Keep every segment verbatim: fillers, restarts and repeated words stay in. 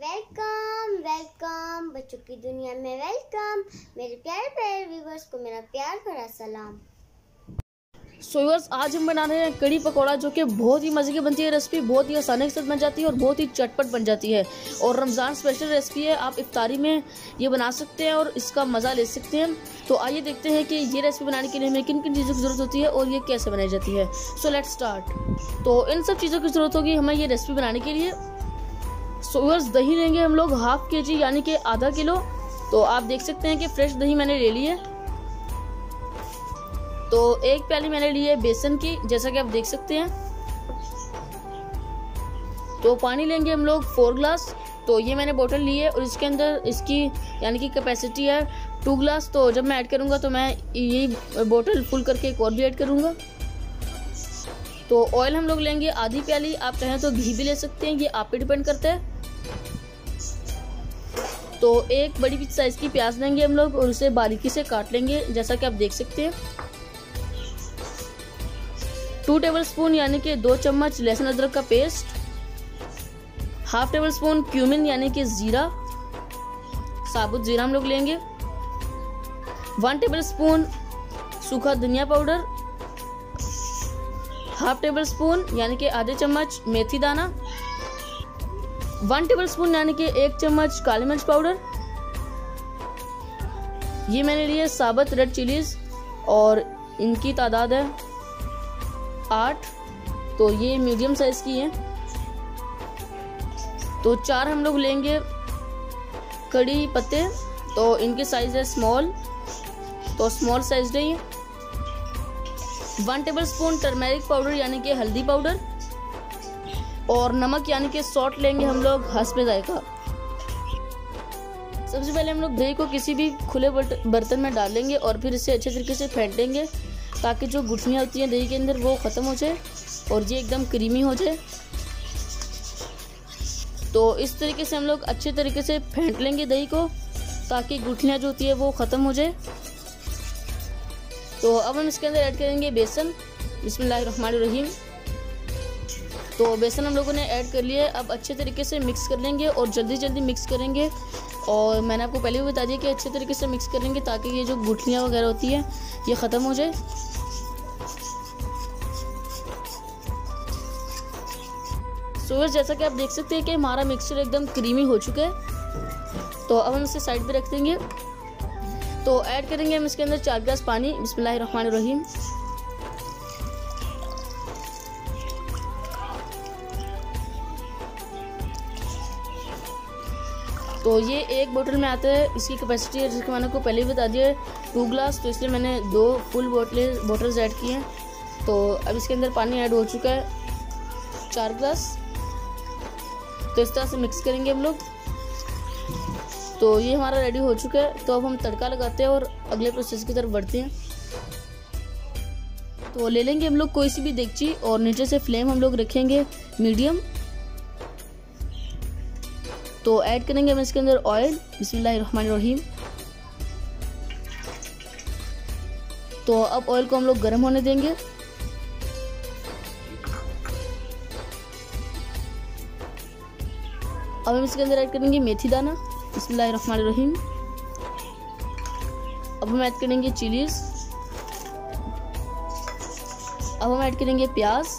Welcome welcome बच्चों की दुनिया में वेलकम। मेरे प्यारे प्यारे व्यूवर्स को मेरा प्यार भरा सलाम। सो व्यूअर्स, आज हम बना रहे हैं कड़ी पकौड़ा, जो कि बहुत ही मज़े की बनती है। रेसिपी बहुत ही आसानी के साथ बन जाती है और बहुत ही चटपट बन जाती है और रमज़ान स्पेशल रेसिपी है। आप इफ्तारी में ये बना सकते हैं और इसका मज़ा ले सकते हैं। तो आइए देखते हैं कि ये रेसिपी बनाने के लिए हमें किन किन चीज़ों की ज़रूरत होती है और ये कैसे बनाई जाती है। So let's start. तो इन सब चीज़ों की ज़रूरत होगी हमें ये रेसिपी बनाने के लिए। सो व्यूअर्स, दही लेंगे हम लोग हाफ के जी यानी कि आधा किलो। तो आप देख सकते हैं कि फ्रेश दही मैंने ले ली है। तो एक प्याली मैंने ली है बेसन की, जैसा कि आप देख सकते हैं। तो पानी लेंगे हम लोग फोर ग्लास। तो ये मैंने बोतल ली है और इसके अंदर इसकी यानी कि कैपेसिटी है टू ग्लास। तो जब मैं ऐड करूँगा तो मैं ये बोतल फुल करके एक और भी ऐड करूँगा। तो ऑयल हम लोग लेंगे आधी प्याली, आप चाहें तो घी भी ले सकते हैं, ये आप पे डिपेंड करता है। तो एक बड़ी साइज की प्याज लेंगे हम लोग और उसे बारीकी से काट लेंगे, जैसा कि आप देख सकते हैं। टू टेबल स्पून यानी कि दो चम्मच लहसुन अदरक का paste, half tablespoon cumin यानी कि जीरा, साबुत जीरा हम लोग लेंगे, वन टेबल स्पून सूखा धनिया पाउडर, हाफ टेबल स्पून यानी कि आधे चम्मच मेथी दाना, वन टेबल स्पून यानी कि एक चम्मच काली मिर्च पाउडर। ये मैंने लिए साबुत रेड चिलीज और इनकी तादाद है आठ। तो ये मीडियम साइज की है। तो चार हम लोग लेंगे कड़ी पत्ते, तो इनके साइज है स्मॉल, तो स्मॉल साइज है ये। One tablespoon turmeric powder यानी कि हल्दी पाउडर और नमक यानी कि सॉल्ट लेंगे हम लोग हस्बे जायका। सबसे पहले हम लोग दही को किसी भी खुले बर्तन में डालेंगे और फिर इसे अच्छे तरीके से फेंटेंगे ताकि जो गुठलियाँ होती हैं दही के अंदर वो ख़त्म हो जाए और ये एकदम क्रीमी हो जाए। तो इस तरीके से हम लोग अच्छे तरीके से फेंट लेंगे दही को ताकि गुठलियाँ जो होती है वो ख़त्म हो जाए। तो अब हम इसके अंदर ऐड करेंगे बेसन। बिस्मिल्लाहिर्रहमानिर्रहीम। तो बेसन हम लोगों ने ऐड कर लिया है। अब अच्छे तरीके से मिक्स कर लेंगे और जल्दी जल्दी मिक्स करेंगे। और मैंने आपको पहले भी बता दिया कि अच्छे तरीके से मिक्स करेंगे ताकि ये जो गुठलियाँ वगैरह होती है ये ख़त्म हो जाए। सो जैसा कि आप देख सकते हैं कि हमारा मिक्सचर एकदम क्रीमी हो चुका है। तो अब हम इसे साइड पे रख देंगे। तो ऐड करेंगे हम इसके अंदर चार गिलास पानी। बिस्मिल्लाहिर्रहमानिर्रहीम। तो ये एक बोतल में आता है, इसकी कैपेसिटी है जिसके मैंने को पहले भी बता दिया है टू ग्लास। तो इसलिए मैंने दो फुल बोतलें बोटल्स ऐड किए हैं। तो अब इसके अंदर पानी ऐड हो चुका है चार ग्लास। तो इस तरह से मिक्स करेंगे हम लोग। तो ये हमारा रेडी हो चुका है। तो अब हम तड़का लगाते हैं और अगले प्रोसेस की तरफ बढ़ते हैं। तो ले लेंगे हम लोग कोई सी भी देगची और नीचे से फ्लेम हम लोग रखेंगे मीडियम। तो ऐड करेंगे हम इसके अंदर ऑयल। बिस्मिल्लाहिर्रहमानिर्रहीम। तो अब ऑयल को हम लोग गर्म होने देंगे। अब हम इसके अंदर ऐड करेंगे मेथी दाना। बिस्मिल्लाहिर्रहमानिर्रहीम। अब हम ऐड करेंगे चिलीज। अब हम ऐड करेंगे प्याज।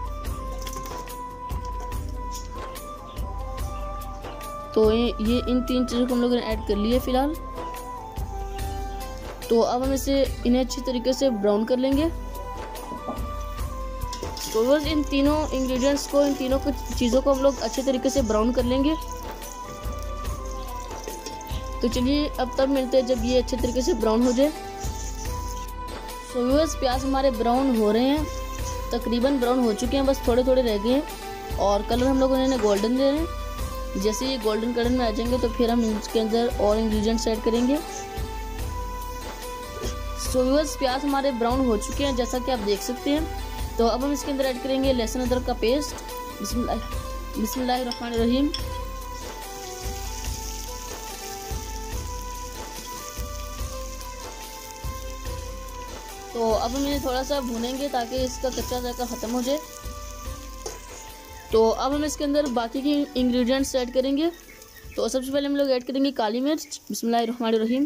तो ये ये इन तीन चीज़ों को हम लोगों ने ऐड कर लिया फिलहाल। तो अब हम इसे इन्हें अच्छी तरीके से ब्राउन कर लेंगे। तो बस इन तीनों इंग्रेडिएंट्स को इन तीनों चीज़ों को हम लोग अच्छे तरीके से ब्राउन कर लेंगे। तो चलिए अब तब मिलते हैं जब ये अच्छे तरीके से ब्राउन हो जाए। तो व्यूअर्स, प्याज हमारे ब्राउन हो रहे हैं, तकरीबन ब्राउन हो चुके हैं, बस थोड़े थोड़े रह गए हैं और कलर हम लोग इन्हें गोल्डन दे रहे हैं। जैसे ये गोल्डन कलर में आ जाएंगे तो फिर हम इसके अंदर और इंग्रेडिएंट्स ऐड करेंगे। सो व्यूअर्स, प्याज हमारे ब्राउन हो चुके हैं जैसा कि आप देख सकते हैं। तो अब हम इसके अंदर ऐड करेंगे लहसुन अदरक का पेस्ट। बिस्मिल्लाह बिस्मिल्लाहिर्रहमानिर्रहीम। तो अब हम इन्हें थोड़ा सा भूनेंगे ताकि इसका कच्चा जायका ख़त्म हो जाए। तो अब हम इसके अंदर बाकी के इंग्रेडिएंट्स ऐड करेंगे। तो सबसे पहले हम लोग ऐड करेंगे काली मिर्च। बिस्मिल्लाहिर्रहमानिर्रहीम।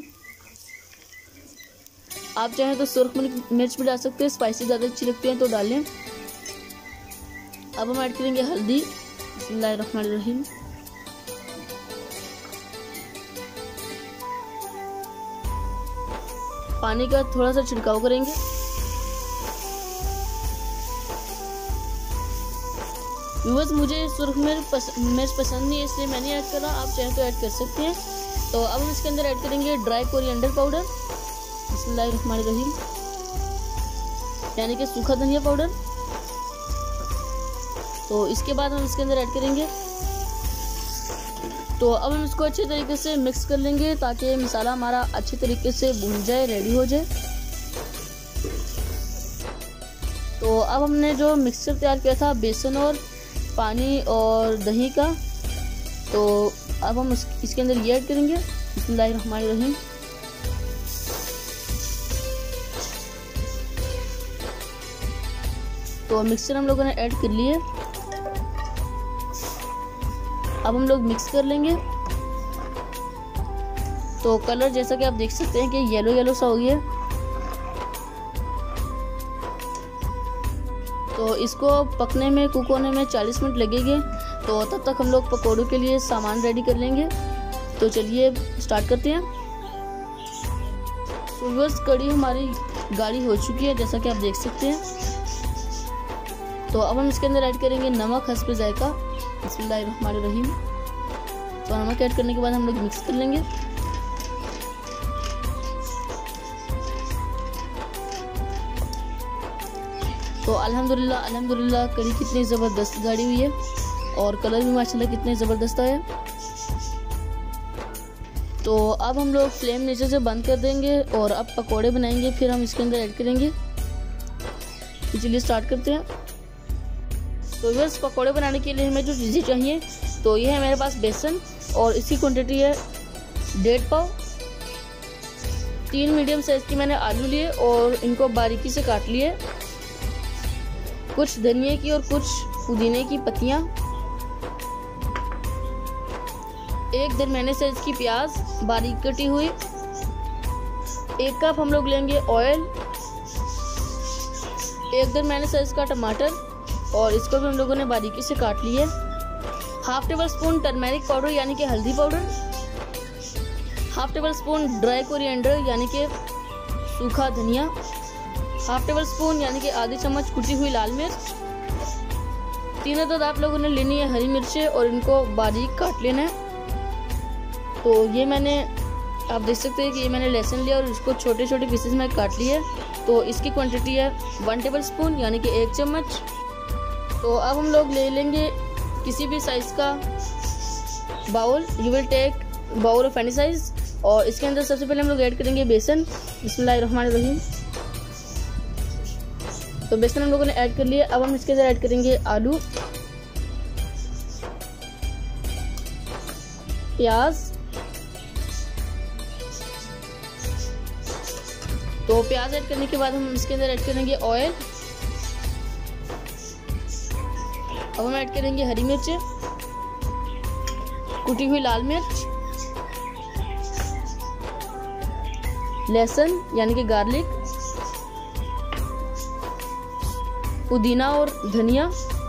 आप चाहें तो सुर्ख मिर्च भी डाल सकते हैं, स्पाइसी ज़्यादा अच्छी लगती है तो डालें। अब हम ऐड करेंगे हल्दी। बिस्मिल्लाहिर्रहमानिर्रहीम। पानी का थोड़ा सा छिड़काव करेंगे। व्यूअर्स, मुझे सुर्ख मिर्च पसंद नहीं है इसलिए मैंने ऐड करा, आप चाहें तो ऐड कर सकते हैं। तो अब हम इसके अंदर ऐड करेंगे ड्राई कोरिएंडर पाउडर। बिस्मिल्लाहिर्रहमानिर्रहीम, यानी कि सूखा धनिया पाउडर। तो इसके बाद हम इसके अंदर ऐड करेंगे। तो अब हम इसको अच्छे तरीके से मिक्स कर लेंगे ताकि मसाला हमारा अच्छे तरीके से भून जाए, रेडी हो जाए। तो अब हमने जो मिक्सचर तैयार किया था बेसन और पानी और दही का, तो अब हम इसके अंदर ये ऐड करेंगे। बिस्मिल्लाहिर्रहमानिर्रहीम। तो मिक्सचर हम लोगों ने ऐड कर लिए। अब हम लोग मिक्स कर लेंगे। तो कलर जैसा कि आप देख सकते हैं कि येलो येलो सा हो गया। तो इसको पकने में, कुक होने में चालीस मिनट लगेंगे। तो तब तक हम लोग पकौड़ों के लिए सामान रेडी कर लेंगे। तो चलिए स्टार्ट करते हैं। तो बस कड़ी हमारी गाढ़ी हो चुकी है जैसा कि आप देख सकते हैं। तो अब हम इसके अंदर ऐड करेंगे नमक हस्बे जायका। बिस्मिल्लाहिर्रहमानिर्रहीम। तो नमक ऐड करने के बाद हम लोग मिक्स कर लेंगे। तो अल्हम्दुलिल्लाह अल्हम्दुलिल्लाह कड़ी कितनी ज़बरदस्त गाढ़ी हुई है और कलर भी माशाल्लाह कितने ज़बरदस्त आया। तो अब हम लोग फ्लेम नीचे से बंद कर देंगे और अब पकोड़े बनाएंगे, फिर हम इसके अंदर ऐड करेंगे। तो चलिए स्टार्ट करते हैं। तो बस पकोड़े बनाने के लिए हमें जो चीज़ें चाहिए, तो ये है मेरे पास बेसन और इसकी क्वांटिटी है डेढ़ पाव। तीन मीडियम साइज़ की मैंने आलू लिए और इनको बारीकी से काट लिए। कुछ धनिए की और कुछ पुदीने की पत्तियाँ। एक दरमियाने साइज की प्याज बारीक कटी हुई। एक कप हम लोग लेंगे ऑयल। एक दरमियाने साइज का टमाटर और इसको भी हम लोगों ने बारीकी से काट लिए। Half tablespoon turmeric powder यानी कि हल्दी powder. Half tablespoon dry coriander यानी कि सूखा धनिया। हाफ टेबल स्पून यानी कि आधी चम्मच कुटी हुई लाल मिर्च। तीनों तो आप लोगों ने लेनी है हरी मिर्चें और इनको बारीक काट लेना है। तो ये मैंने, आप देख सकते हैं कि ये मैंने लहसुन लिया और इसको छोटे छोटे पीसेस में काट लिया। तो इसकी क्वांटिटी है वन टेबल स्पून यानी कि एक चम्मच। तो अब हम लोग ले लेंगे किसी भी साइज़ का bowl. You will take bowl of any size. और इसके अंदर सबसे पहले हम लोग ऐड करेंगे बेसन। बिस्मिल्लाहिर्रहमानिर्रहीम। तो बेसन हम लोगों ने ऐड कर लिया। अब हम इसके अंदर ऐड करेंगे आलू, प्याज। तो प्याज ऐड करने के बाद हम इसके अंदर ऐड करेंगे ऑयल। अब हम ऐड करेंगे हरी मिर्च, कुटी हुई लाल मिर्च, लहसुन यानी कि गार्लिक, पुदीना और धनिया,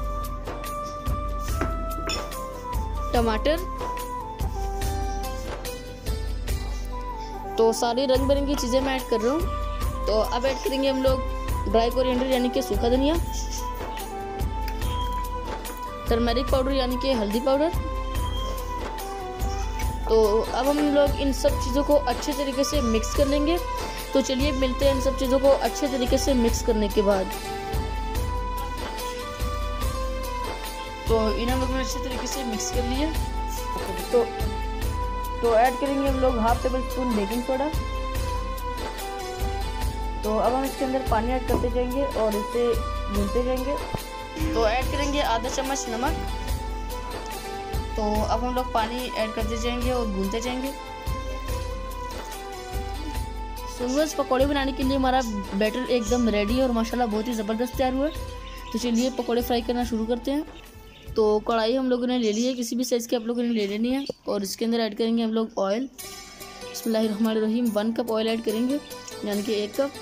टमाटर। तो सारी रंग बिरंगी चीज़ें मैं ऐड कर रहा हूँ। तो अब ऐड करेंगे हम लोग ड्राई कोरिएंडर यानी कि सूखा धनिया, टर्मेरिक पाउडर यानी कि हल्दी पाउडर। तो अब हम लोग इन सब चीज़ों को अच्छे तरीके से मिक्स कर लेंगे। तो चलिए मिलते हैं इन सब चीज़ों को अच्छे तरीके से मिक्स करने के बाद। तो इन हम लोगों ने अच्छे तरीके से मिक्स कर लिया। तो तो ऐड करेंगे हम लोग half tablespoon baking soda. तो अब हम इसके अंदर पानी ऐड करते जाएंगे और इसे भूनते जाएंगे। तो ऐड करेंगे आधा चम्मच नमक। तो अब हम लोग पानी ऐड करते जाएंगे और भूनते जाएंगे। सुबह पकौड़े बनाने के लिए हमारा बैटर एकदम रेडी है और माशाल्लाह बहुत ही ज़बरदस्त तैयार हुआ है। तो चलिए पकौड़े फ्राई करना शुरू करते हैं। तो कढ़ाई हम लोगों ने ले ली है, किसी भी साइज़ की आप लोगों ने ले लेनी है। और इसके अंदर ऐड करेंगे हम लोग ऑयल। बिस्मिल्लाहिर्रहमानिर्रहीम। वन कप ऑयल ऐड करेंगे, यानी कि एक कप।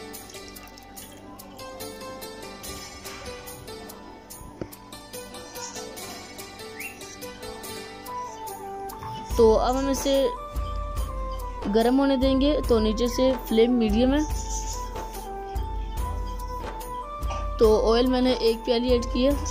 तो अब हम इसे गरम होने देंगे। तो नीचे से फ्लेम मीडियम है। तो ऑयल मैंने एक प्याली ऐड की है।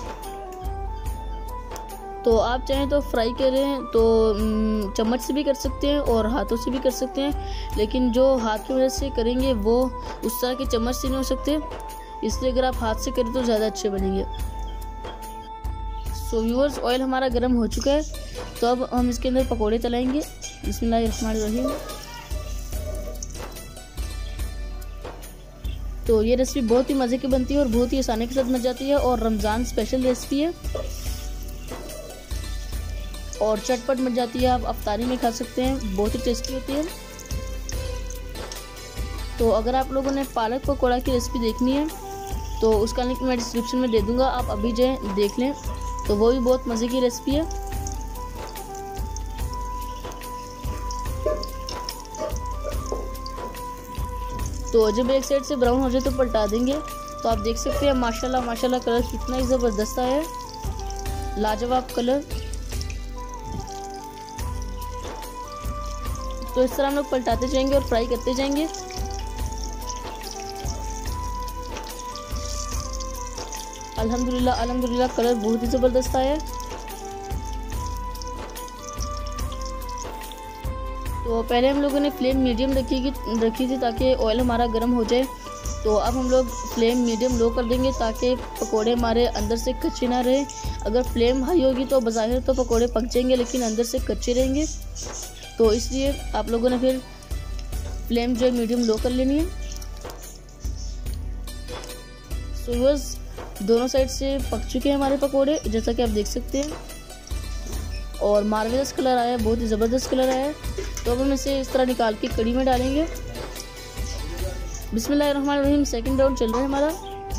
तो आप चाहें तो फ्राई करें तो चम्मच से भी कर सकते हैं और हाथों से भी कर सकते हैं, लेकिन जो हाथ की वजह से करेंगे वो उस तरह के चम्मच से नहीं हो सकते, इसलिए अगर आप हाथ से करें तो ज़्यादा अच्छे बनेंगे। सो व्यूअर्स, ऑयल हमारा गर्म हो चुका है। तो अब हम इसके अंदर पकोड़े तलाएंगे। बिस्मिल्लाहिर्रहमानिर्रहीम। तो ये रेसिपी बहुत ही मज़े की बनती है और बहुत ही आसानी के साथ बन जाती है और रमज़ान स्पेशल रेसिपी है और चटपट बन जाती है। आप अफ्तारी में खा सकते हैं, बहुत ही टेस्टी होती है। तो अगर आप लोगों ने पालक पकौड़ा की रेसिपी देखनी है तो उसका लिंक मैं डिस्क्रिप्शन में दे दूंगा, आप अभी जाएं देख लें। तो वो भी बहुत मज़े की रेसिपी है। तो जब एक साइड से ब्राउन हो जाए तो पलटा देंगे। तो आप देख सकते हैं माशाल्लाह माशाल्लाह कलर कितना ही ज़बरदस्त है, लाजवाब कलर। तो इस तरह हम लोग पलटाते जाएंगे और फ्राई करते जाएंगे। अल्हम्दुलिल्लाह अल्हम्दुलिल्लाह कलर बहुत ही ज़बरदस्त आया है। तो पहले हम लोगों ने फ्लेम मीडियम रखी रखी थी ताकि ऑयल हमारा गर्म हो जाए। तो अब हम लोग फ्लेम मीडियम लो कर देंगे ताकि पकोड़े हमारे अंदर से कच्चे ना रहे। अगर फ्लेम हाई होगी तो बज़ाहिर तो पकोड़े पक जाएंगे, लेकिन अंदर से कच्चे रहेंगे। तो इसलिए आप लोगों ने फिर फ्लेम जो है मीडियम लो कर लेनी है। सो व्यूअर्स, दोनों साइड से पक चुके हैं हमारे पकोड़े, जैसा कि आप देख सकते हैं, और मार्वेलस कलर आया है, बहुत ही ज़बरदस्त कलर आया है। तो अब हम इसे इस तरह निकाल के कड़ी में डालेंगे। बिस्मिल्लाहिर्रहमानिर्रहीम। सेकंड राउंड चल रहा है हमारा।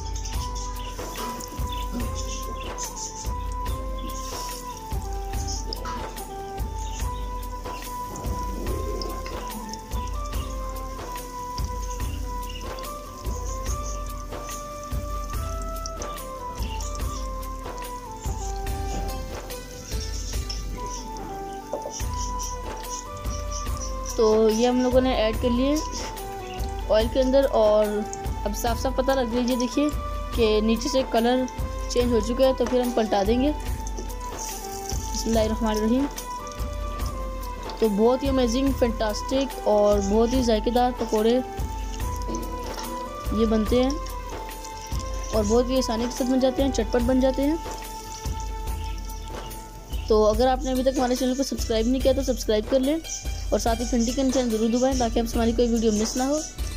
तो ये हम लोगों ने ऐड कर लिए ऑयल के अंदर और अब साफ साफ पता लग लीजिए, देखिए कि नीचे से कलर चेंज हो चुका है। तो फिर हम पलटा देंगे। बिस्मिल्लाहिर्रहमानिर्रहीम। तो बहुत ही अमेजिंग, फैंटास्टिक और बहुत ही जायकेदार पकोड़े ये बनते हैं और बहुत ही आसानी के साथ बन जाते हैं, चटपट बन जाते हैं। तो अगर आपने अभी तक हमारे चैनल को सब्सक्राइब नहीं किया तो सब्सक्राइब कर लें और साथ ही घंटी का निशान जरूर दबाएं ताकि आपसे हमारी कोई वीडियो मिस ना हो।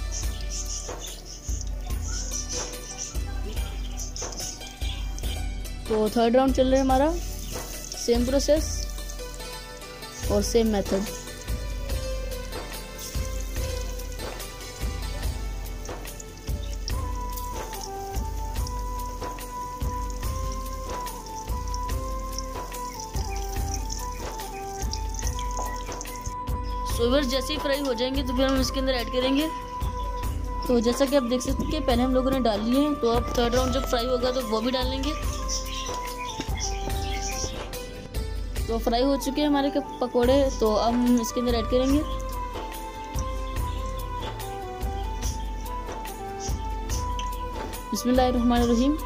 तो थर्ड राउंड चल रहा है हमारा। सेम प्रोसेस और सेम मेथड। सोवर्स जैसे ही फ्राई हो जाएंगे तो फिर हम इसके अंदर ऐड करेंगे। तो जैसा कि आप देख सकते हैं पहले हम लोगों ने डाल लिए हैं, तो अब थर्ड राउंड जब फ्राई होगा तो वो भी डाल लेंगे। तो फ्राई हो चुके हैं हमारे पकोड़े, तो अब हम इसके अंदर ऐड करेंगे। बिस्मिल्लाहिर्रहमानिर्रहीम।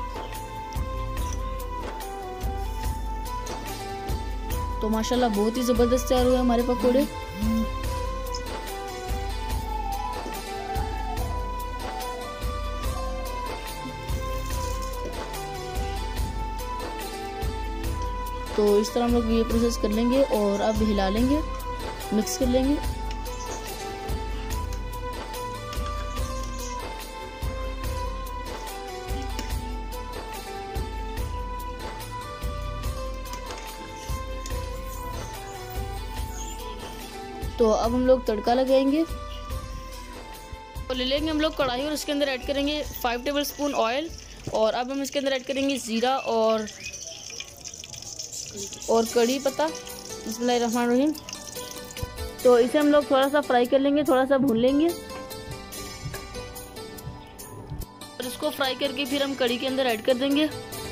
तो माशाल्लाह बहुत ही ज़बरदस्त तैयार हुए हमारे पकोड़े। तो इस तरह हम लोग ये प्रोसेस कर लेंगे और अब हिला लेंगे, मिक्स कर लेंगे। तो अब हम लोग तड़का लगाएंगे। तो ले लेंगे हम लोग कढ़ाई और इसके अंदर ऐड करेंगे फाइव टेबल स्पून ऑयल और अब हम इसके अंदर ऐड करेंगे ज़ीरा और और कड़ी पत्ता, बिस्मिल्लाहिर्रहमानिर्रहीम। तो इसे हम लोग थोड़ा सा फ्राई कर लेंगे, थोड़ा सा भून लेंगे और इसको फ्राई करके फिर हम कड़ी के अंदर ऐड कर देंगे।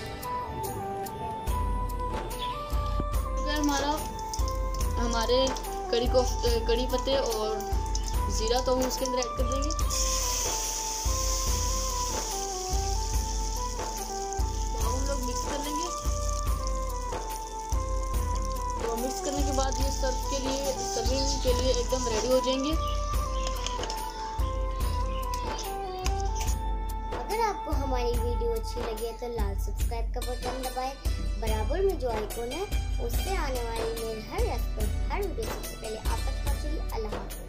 हमारा हमारे कड़ी को कड़ी पत्ते और जीरा तो हम उसके अंदर ऐड कर देंगे। तो हम लोग मिक्स कर लेंगे। तो मिक्स करने के बाद ये सर्व के लिए सर्विंग के लिए एकदम रेडी हो जाएंगे। अगर आपको हमारी वीडियो अच्छी लगी है तो लाल सब्सक्राइब का बटन दबाएं। बराबर में जो आइकॉन है उससे आने वाली मेरे हर रेसिपी हर वीडियो सबसे पहले आप तक पहुंचेगी। अल्लाह हाफ़िज़।